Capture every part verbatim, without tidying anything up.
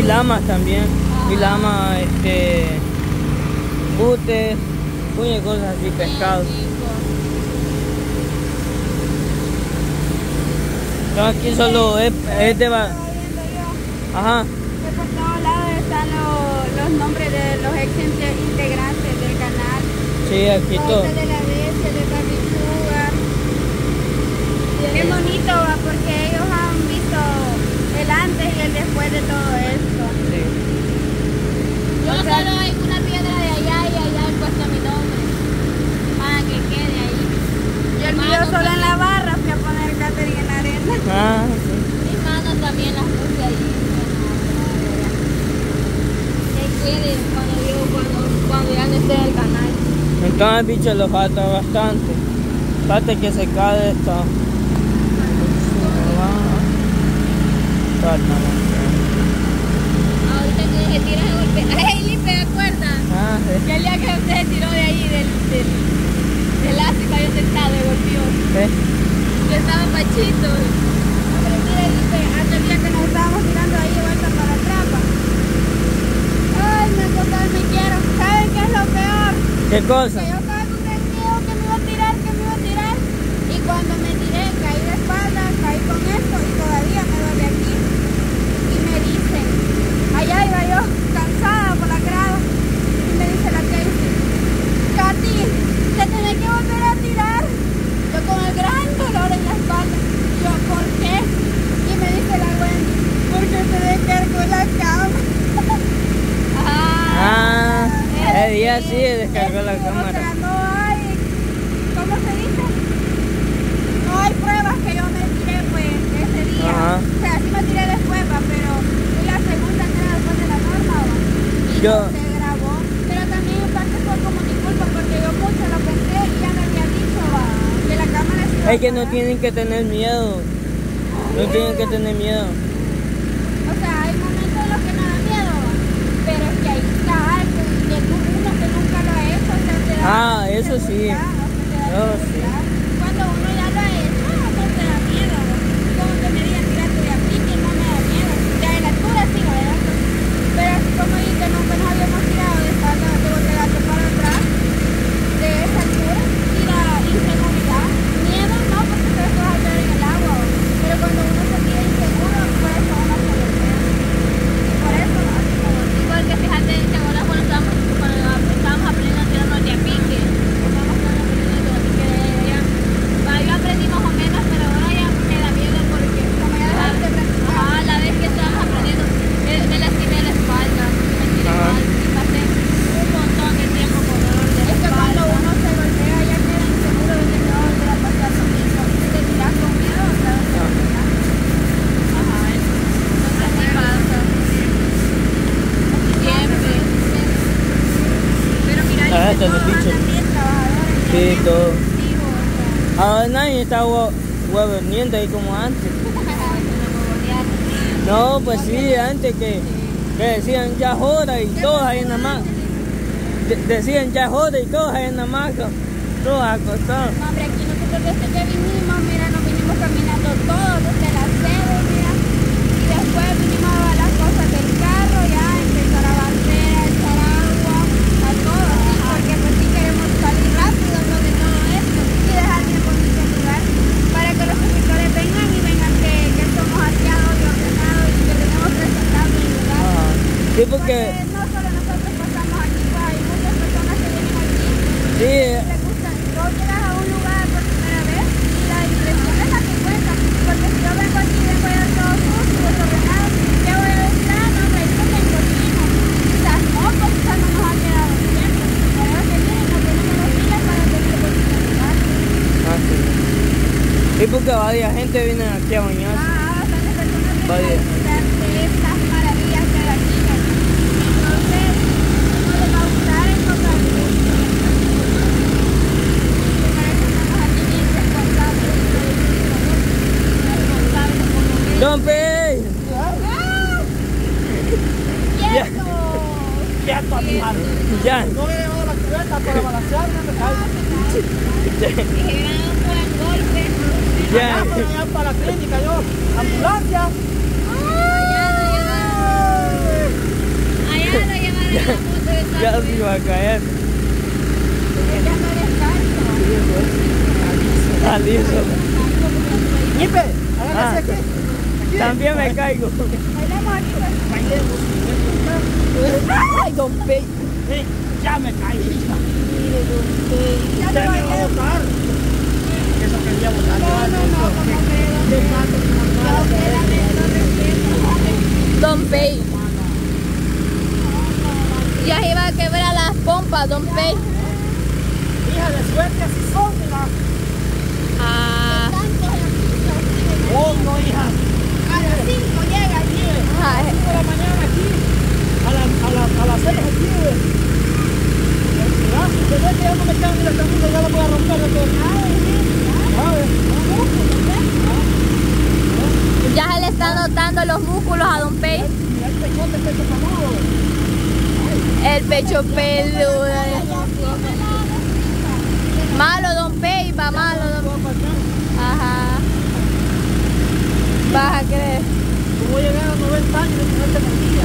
lamas también. Y lamas, este, butes, muchas cosas así, pescados. Entonces aquí solo es, es de... Ajá. Que por todos lados están los, los nombres de los ex integrantes del canal. Sí, aquí todo. De la bestia, de Baby Sugar. Qué bonito va, porque ellos han visto el antes y el después de todo esto. Sí. Yo o sea, solo hay una piedra de allá y allá he puesto mi nombre para que quede ahí. Y el mío solo en la barra fui a poner Catherine en la arena. Ah, sí. Mis manos también las puse ahí. Que quede cuando digo cuando, cuando ya no esté en el canal. Entonces, bicho, le falta bastante. Falta que se cae esto. Falta. Ahorita que se tira de golpe. ¡Ay, Lipe, ¿te acuerdas? Ah, sí. Que el día que usted se tiró de ahí, del, del, del elástico, yo sentado y golpeó. ¿Sí? Yo estaba pachito. Hombre, mire, Lipe, hace el día que nos estábamos tirando ahí de vuelta para la trampa. Ay, me acordé, me quiero. ¿Saben qué es lo peor? ¿Qué cosa? Que yo estaba con el miedo que me iba a tirar, que me iba a tirar. Y cuando me tiré, caí de espalda, caí con esto y todavía me duele aquí. Y me dicen, allá iba yo, cansada por la grada. Y me dice la Casey, Katy, te tenés que volver a tirar. Yo con el gran dolor en la espalda. Y yo, ¿por qué? Y me dice la Wendy, porque se descargó la cama. Ah, el día sí descargó la cámara. O sea, no hay, ¿cómo se dice? No hay pruebas que yo me tiré pues ese día. Ajá. O sea, sí me tiré después, va, pero fui la segunda que era después de la norma, va. Y Yo... no se grabó. Pero también en parte fue como mi culpa porque yo mucho lo pensé y ya me había dicho, va, que la cámara se iba a Es que no apagar. tienen que tener miedo. No tienen que tener miedo. O sea, hay momentos en los que no da miedo, va. Pero es que ahí está algo y de uno que nunca lo ha hecho, o sea, te da Ah, eso sí. seguridad, o sea, te da Oh, sí. seguridad. Cuando uno ya lo ha hecho, no te da miedo, va. Como que me digan tirarte de aplique, no me da miedo. Ya en la altura sí, ¿verdad? Pero así como ahí que nunca nos habíamos tirado de espalda de botegazo para atrás, de esa altura, y la inseguridad. Miedo no, porque te vas a caer en el agua, va. Pero cuando uno se tira inseguro, por eso uno se golpea. Y por eso, así como igual que fíjate, ¿te acuerdas cuando estábamos, cuando estábamos aprendiendo a tirarnos de a pique? Estábamos aprendiendo de a pique de allá. Bueno, yo aprendí más o menos, pero ahora ya me da miedo porque como ya dejaste de practicar. Ah, la vez que estábamos aprendiendo, me, me lastimé la espalda, me tiré Ajá. mal y pasé un montón de tiempo con dolor de espalda. Es que cuando uno se golpea ya queda inseguro de que no va a volver a pasar lo mismo. Si te tiras con miedo, claro que no. Ajá, eso. Así pasa. Siempre. Pero mira, Ah, yo está todos el bicho. andan bien trabajadores. Sí, bien todo. productivos, o sea. Ahora nadie está hue- huevoneando ahí como antes. No, pues sí, antes que, que decían ya joda y todos ahí en la más. De- decían ya joda y todos ahí en la más. Todos acostados. No, hombre, aquí nosotros desde que vinimos, mira, nos vinimos caminando todos desde las cero, mira. Y después vinimos a las cosas del carro, ya, empezar a barrer, a echar agua, a todo, así, porque pues sí queremos salir rápido, ¿no? De todo esto y dejar bien bonito el lugar para que los suscriptores vengan y vengan que, que somos aseados y ordenados y que tenemos presentable el lugar. Ajá. Sí, porque... Porque no solo nosotros pasamos aquí, pues hay muchas personas que vienen aquí. Sí, Les gusta, tú llegas a un lugar por primera vez y la impresión es la que cuenta, porque si yo vengo aquí y vengo ya todo sucio, desordenado, ¿qué voy a decir? Ah, no, hombre, esto es cochino. Quizás no, pues quizás no nos ha quedado bien, por eso que miren, no tenemos los días para tener bonito lugar. ah, sí. Sí, porque varias gente viene aquí a bañarse. Ah, bastantes personas vienen a Vaya. disfrutar de estas maravillas que hay aquí, ¿verdad? Entonces, no les va a gustar encontrarse. Don Pei. Ya. Ya, Ya. No le he llevado la cubeta para balancear, no me caigo. un buen golpe. Ya. Ya, para allá para la clínica, yo, ambulancia. Ay, ya, ya. Ya se iba a caer. Aliso. Nipe, hágale Ah. así aquí. Aquí. También me caigo. Bailemos aquí, pues. Bailemos. Ay, don Pey. Ey, ya me caí. Mire, don Pey. Ya Usted no me va a bailemos. botar. Eso quería botar. No, no, no, como que don Pey. Don Pey. Ya iba a quebrar las pompas, don Pey. Hija de suerte, así son, mira. Ah. Oh, no, hija. A las cinco llega aquí. A las cinco de la mañana aquí. A, la, a, la, a las seis aquí, güey. Gracias, usted ve que ya no me quedan ni la camisa, ya la voy a romper de todo. Ya se le está notando los músculos a don Pey. Mira el pechote, el pecho peludo. El pecho peludo. Malo don Pey, va malo don Pey. Ajá. Vas a creer. ¿Cómo voy a llegar a noventa años de tener energía?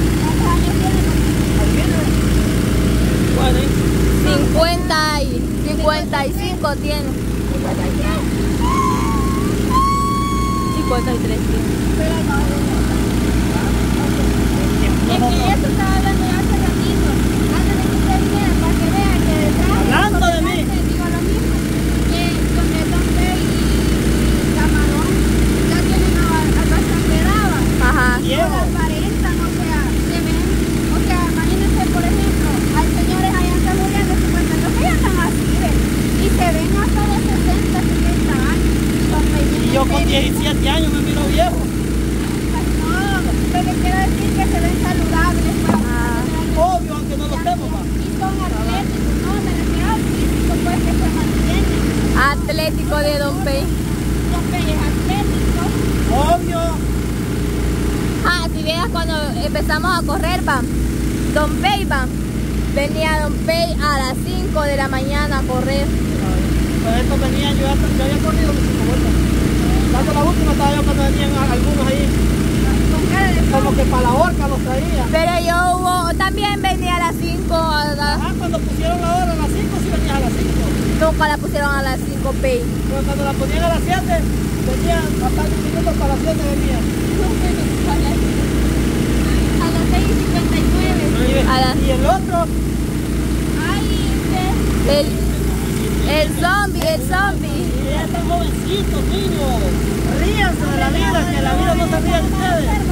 Ahí viene. ¿Cuál es? cincuenta y cincuenta y cinco tiene. cincuenta y tres tiene. Es que eso estaba hablando ya hace ratito. Antes de que usted viniera, para que vea que detrás. Hablando de mí. Digo lo mismo. Que donde Don Pey y Camarón ya tienen a, a bastante brava. Ajá. Llevo. Aparentan, o sea, se ven. O sea, imagínense, por ejemplo, hay señores allá en San Julián de cincuenta años que ya están así, ¿ves? Y se ven hasta de sesenta, setenta años. Don Pey Y yo con tiene- diecisiete años me miro viejo. No, pero quiero decir que se ven saludables. Pues. Obvio, aunque no lo estemos, va. Y son atléticos, no, me refiero al físico, pues que se mantiene. Atlético de Don Pey. Don Pey es atlético. Obvio. Ah, si vieras cuando empezamos a correr, va. Don Pey, va. Venía Don Pey a las cinco de la mañana a correr. Pues esto venía, yo ya, yo había corrido mis cinco vueltas. Dando la última estaba yo cuando venían a- algunos ahí. Con cara de Como que para la horca los traía. Pero yo hubo, también venía a las cinco. A la- Ah, cuando pusieron la hora a las cinco, sí venías a las cinco. nunca la pusieron a las cinco, Pey. Pero cuando la ponían a las siete, venían hasta diez minutos para las siete venían. A las seis y cincuenta y nueve. A las... Y el otro, Ay, el, el zombie, el zombie. y ya están jovencitos, niños. Ríanse de la vida, que la vida no se ríe de ustedes.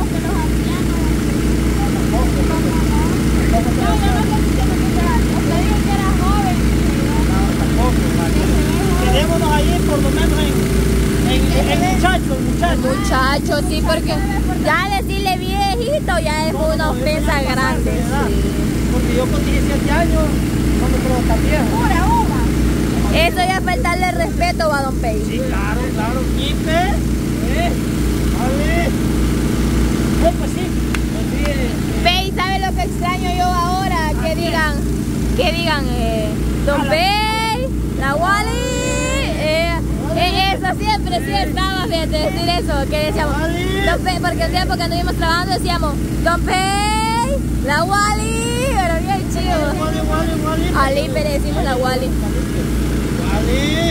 Quedémonos ahí por lo menos en, en, en muchacho, el muchacho. Muchacho, sí, porque ya decirle viejito ya es una ofensa grande. Porque yo con diecisiete años no me creo tan viejo. Eso ya es faltarle respeto a Don Pey. Sí, claro, claro. Quipe, eh, a ver. Eh, pues sí, pues sí. eh, Pey, ¿sabe lo que extraño yo ahora? Que digan, que digan, eh, Don Pey, la Wally, eh, eh, eso siempre, sí estaba, fíjate, decir eso, que decíamos, Don Pey, porque un tiempo que anduvimos trabajando decíamos, Don Pey, la Wally, era bien chido. Wally, Wally, Wally. A Lipe le decimos la Wally. Wally, eh.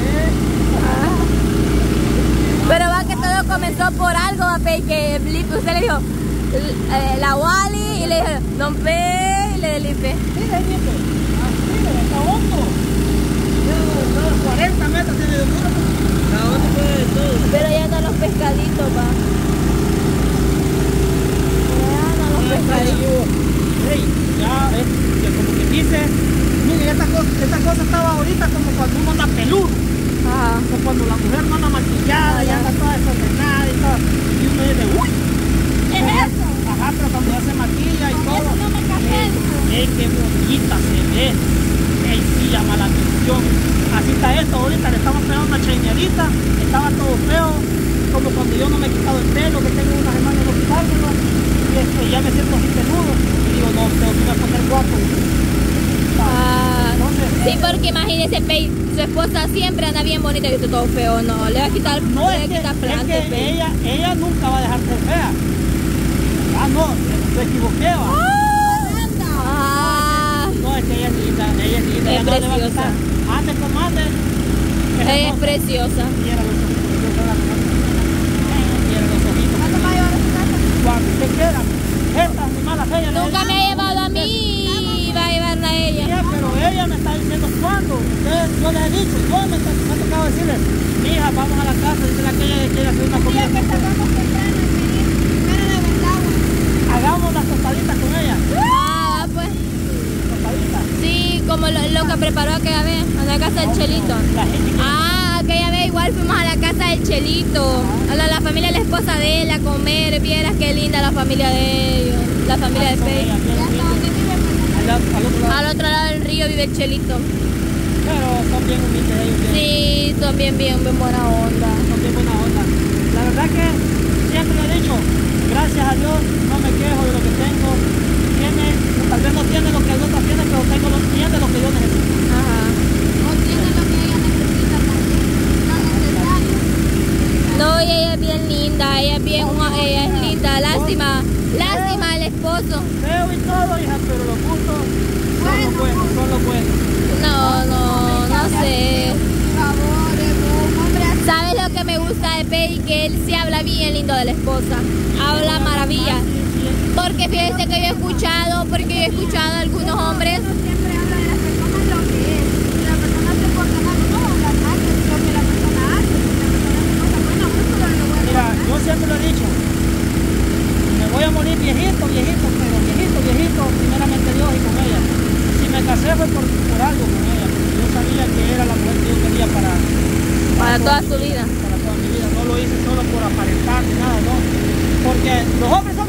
Pero va que todo comenzó por algo, va, Pey, que Lipe, usted le dijo, eh, la Wally, y le dijo, Don Pey, y le de Lipe. Mira, Lipe. Ah, mira, está hondo. Tiene cuarenta metros tiene de altura. La otra fue de todo. Pero ya andan los pescaditos, va. Ya andan los pescaditos. Hey, ya, eh, que como que dice, miren, esta cosa, esta cosa estaba ahorita como cuando uno anda peludo. Ajá. O cuando la mujer no anda maquillada y anda toda desordenada y todo. Y uno dice, uy, ¿Qué es eso? ajá, pero cuando ya se maquilla y todo. Eso no me casé. ¡Eh, qué bonita se ve! ¡Ey, sí llama la atención! Así está esto, ahorita le estamos pegando una chaineadita, estaba todo feo, como cuando yo no me he quitado el pelo, que tengo unas semanas de quitármelo, y este, ya me siento así peludo, y digo, no, tengo que ir a poner guapo. Ah, Entonces, sí, porque imagínese, Pey, su esposa siempre anda bien bonita y usted todo feo, no, le va a quitar, no le va a es que, quitar es plante, que Pey. ella, ella nunca va a dejar de ser fea. Ah, no, me equivoqué, va. ¡Ah! es linda, Es ella no le va a preciosa. quitar. Antes como antes. Ella es hermosa. preciosa. Mira los ojitos, yo soy la mujer. Mira los ojitos. ¿Cuándo me va a llevar a su casa? Cuando usted quiera. Estas ni malas ella. Nunca me ha llevado a mí y va a llevarla a ella. Sí, pero ella me está diciendo cuándo. Usted, yo les he dicho, yo me, me ha tocado decirle, mija, vamos a la casa, dice la que ella quiere hacer una comida. que salgamos temprano y venir primero de Ventagua. Hagamos las tostaditas con ella. Ah, pues. Tostaditas. Sí, como lo, lo que preparó aquella vez, a la casa del Chelito. La gente que... Ah, aquella vez igual fuimos a la casa del Chelito, a la, la familia de la esposa de él a comer, vieras qué linda la familia de ellos, la familia de Pei. Allá, al otro lado. Al otro lado del río vive el Chelito. Pero son bien humildes ellos. Bien, Sí, son bien, bien, bien buena onda. son bien buena onda. La verdad que siempre le he dicho, gracias a Dios, no me quejo de lo que tengo. Tiene, tal vez no tiene lo que el otro tiene, pero tengo lo, tiene lo que yo necesito. Ajá. O tiene lo que ella necesita también, lo necesario. No, y ella es bien linda, ella es bien, una- ella es linda, lástima, lástima el esposo. Feo y todo, hija, pero los gustos son los buenos, son los buenos. No, no, no sé. Por favor, es un hombre así. ¿Sabes lo que me gusta de Pei? Que él sí habla bien lindo de la esposa, habla maravilla. Porque fíjense que yo he escuchado, porque yo he escuchado a algunos hombres. Uno siempre habla de las personas lo que es. Si la persona se porta mal, uno habla mal de lo que la persona hace. Si la persona se porta buena, uno solo le voy a Mira, hablar. yo siempre lo he dicho, me voy a morir viejito, viejito, pero viejito, viejito, primeramente Dios y con ella. Si me casé fue por, por algo con ella, porque yo sabía que era la mujer que yo quería para, Para toda mi su vida. Para toda mi vida, no lo hice solo por aparentar ni nada, no. Porque los hombres son